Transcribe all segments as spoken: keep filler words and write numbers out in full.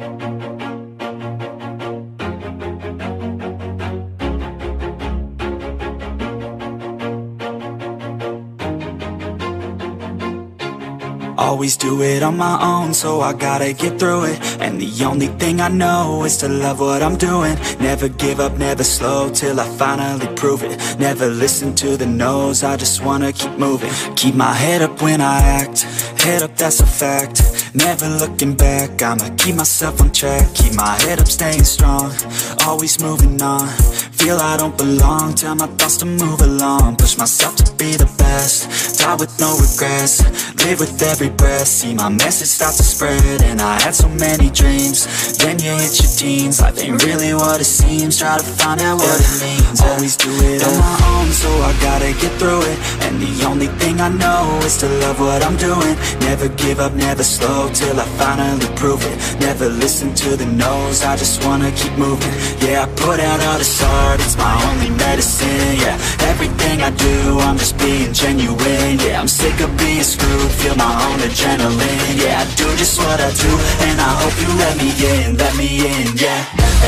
Always do it on my own, so I gotta get through it. And the only thing I know is to love what I'm doing. Never give up, never slow, till I finally prove it. Never listen to the no's, I just wanna keep moving. Keep my head up when I act, head up, that's a fact. Never looking back, I'ma keep myself on track. Keep my head up, staying strong, always moving on. Feel I don't belong, tell my thoughts to move along. Push myself to be the best, die with no regrets. Live with every breath, see my message start to spread. And I had so many dreams, then you hit your teens. Life ain't really what it seems, try to find out what it means. Always do it on my own, so I gotta get through it. And the only thing I know is to love what I'm doing. Never give up, never slow, till I finally prove it. Never listen to the no's, I just wanna keep moving. Yeah, I put out all this art, it's my only medicine. Yeah, everything I do, I'm just being genuine. Yeah, I'm sick of being screwed, feel my own adrenaline. Yeah, I do just what I do, and I hope you let me in, let me in, yeah.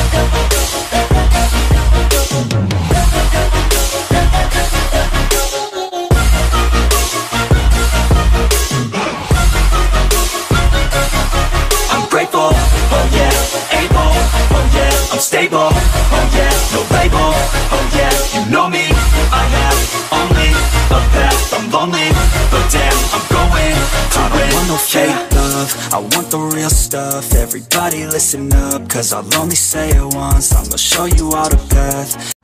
I'm grateful, oh yeah, able, oh yeah, I'm stable, oh yeah, no label, oh yeah, you know me, I have only a path, I'm lonely, but damn, I'm going to I don't want no fake love, I want the real stuff. Everybody listen up, cause I'll only say it once, I'm gonna show you all the path.